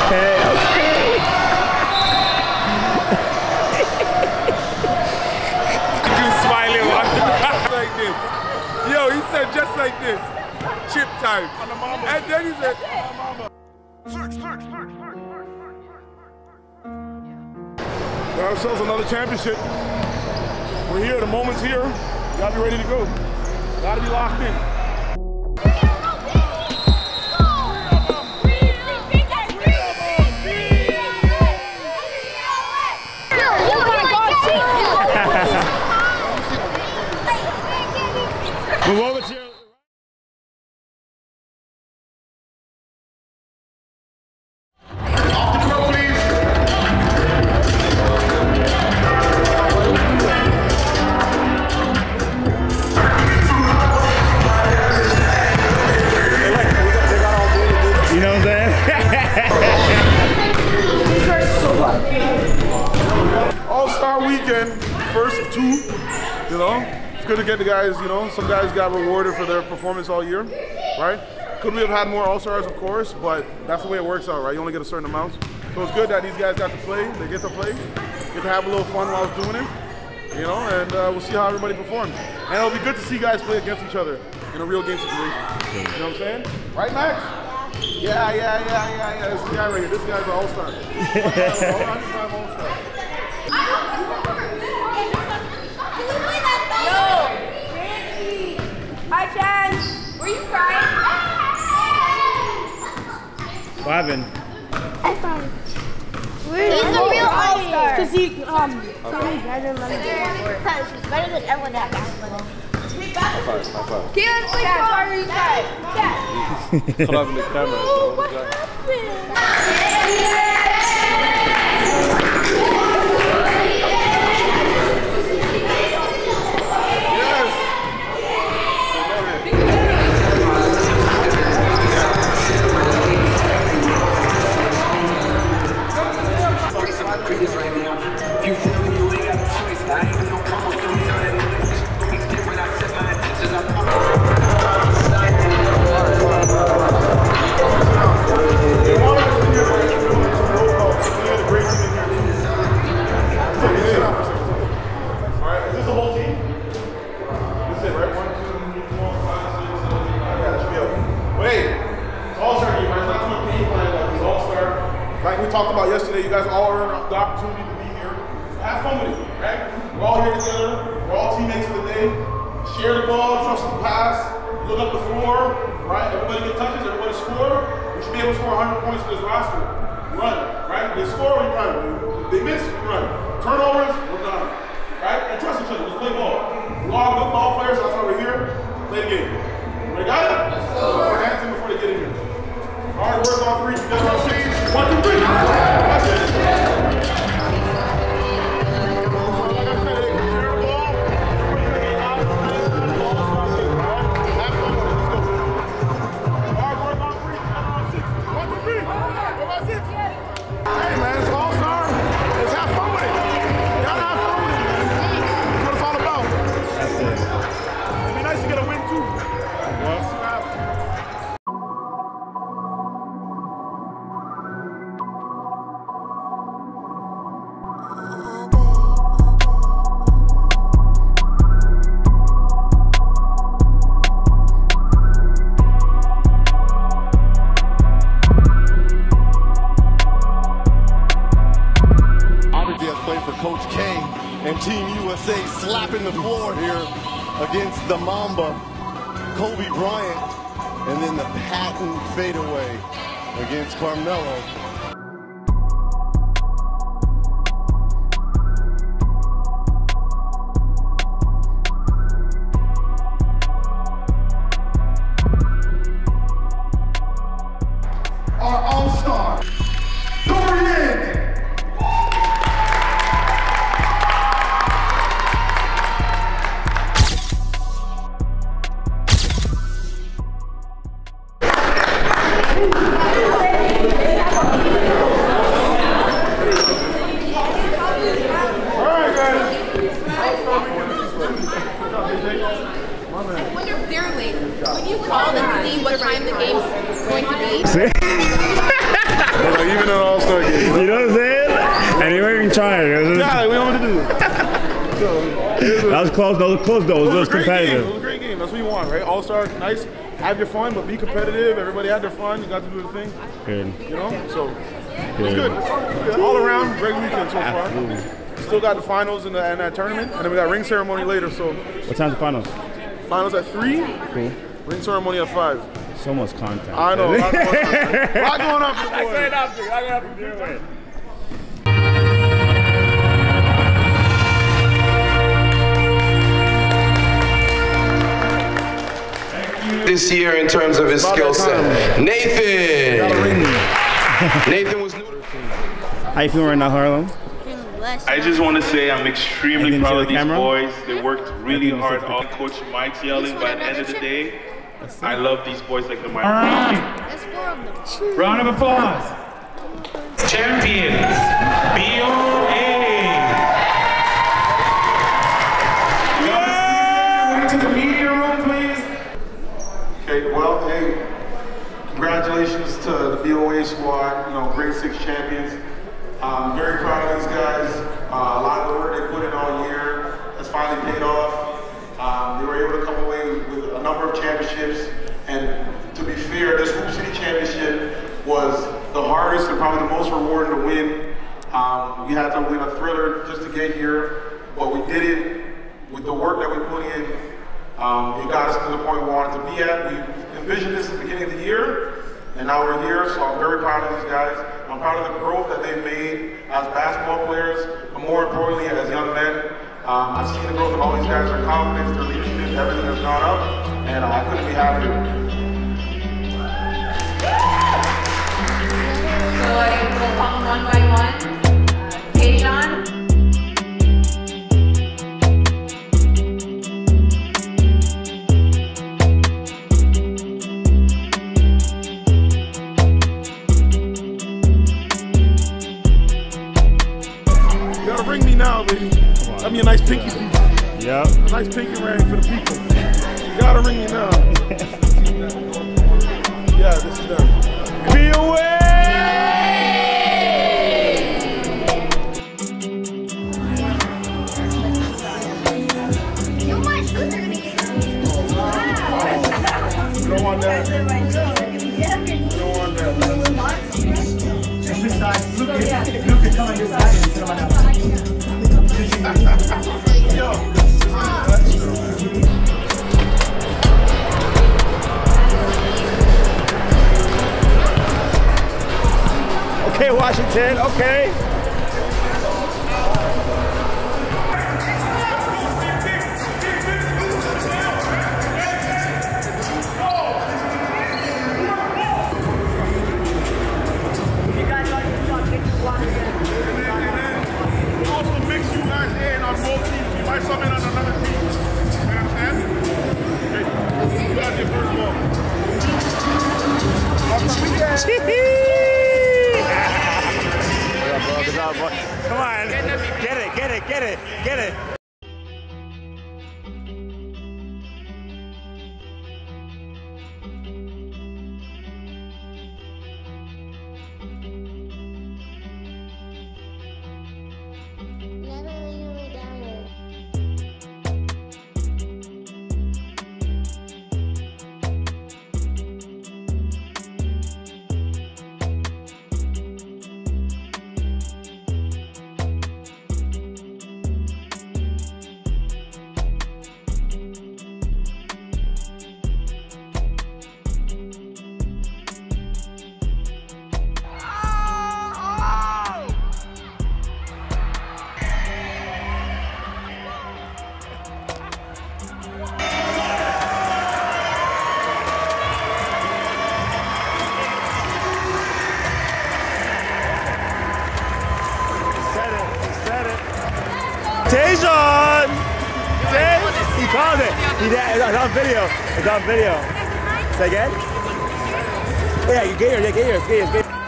Like this. Yo, he said just like this. Chip time. And then he said, got ourselves another championship. We're here, the moment's here. You gotta be ready to go. Gotta be locked in. Move over to your... Off the floor, please. You know what I'm saying? All-Star weekend, first of two, you know? It's good to get the guys, you know, some guys got rewarded for their performance all year, right? Could we have had more All-Stars, of course, but that's the way it works out, right? You only get a certain amount. So it's good that these guys got to play, they get to play, get to have a little fun while doing it, you know, and we'll see how everybody performs. And it'll be good to see guys play against each other in a real game situation. You know what I'm saying? Right, Max? Yeah. This guy right here, this guy's an All-Star. All-time All-Star. Hi, Chance. Were you crying? What happened? I cried. He's the real All-Star. Because he, better than everyone that got. High five. Keelan, please go. Why are you crying? Cut off in the camera. Oh, what happened? Talked about yesterday, you guys all earned the opportunity to be here. Have fun with it, right? We're all here together, we're all teammates for the day. Share the ball, trust the pass, look up the floor, right? Everybody get touches, everybody score. We should be able to score 100 points for this roster. Run, right? They score, we run. They miss, we run. Turnovers, we're done. Right? And trust each other, just play ball. We're all good ball players, that's why we're here. Play the game. Everybody got it? Let's go. Put our hands in before they get in here. Hard work on three, together on 6. 1, 2, 3. That's it. Hey man, it's All-Star. Let's have fun with it. Y'all have fun with it, man. That's what it's all about. That's it. It'd be nice to get a win too. Coach K and Team USA slapping the floor here against the Mamba, Kobe Bryant, and then the patent fadeaway against Carmelo. Our All-Star, Dorian. I wonder if they're late. When you call and see what time the game's going to be. Even though You know what I'm saying? And you weren't even trying. Nah, we don't want to do. That was close. That was close though. It was competitive. It was a great game. That's what you want, right? All-Star, nice. Have your fun, but be competitive. Everybody had their fun. You got to do the thing. Good. You know? So, it was good. All around, great weekend so far. Absolutely. Still got the finals in that tournament. And then we got ring ceremony later, so. What time's the finals? Finals at 3. Cool. Ring ceremony at 5. So much content. I know. A lot going on for the boys. I got to do it. This year in terms of his skill set. Nathan! Nathan was new. How you feeling right now, Harlem? I just want to say I'm extremely proud of these boys. They worked really hard. All Coach Mike's yelling, but at the end of the day, I love these boys like the Mike. Round of applause. Champions, BOA. To the media room, please. Okay, well, hey, congratulations to the BOA squad. You know, grade 6 champions. I'm very proud of these guys. A lot of the work they put in all year has finally paid off. They were able to come away with a number of championships. And to be fair, this Hoop City Championship was the hardest and probably the most rewarding to win. We had to win a thriller just to get here, but we did it with the work that we put in. It got us to the point we wanted to be at. We envisioned this at the beginning of the year, and now we're here, so I'm very proud of these guys. I'm proud of the growth that they've made as basketball players, but more importantly, as young men. I've seen the growth of all these guys, their confidence, their leadership, everything has gone up, and I couldn't be happier. So I will come one by one. Tajon. You gotta ring me now, baby. That'd be a nice pinky piece. Yep. A nice pinky ring for the people. You gotta ring me now. Yeah, this is them. BOA! You don't want that. You don't want that. Luke can come on your side and sit on my house. Yo. Okay, Washington, okay. Also mix you guys in on both teams. You might sub in on another team. You understand? Okay. You guys get first ball. Come on. Get it. Tajon! He called it. It's on video. It's on video. Say again? Yeah, you get yours.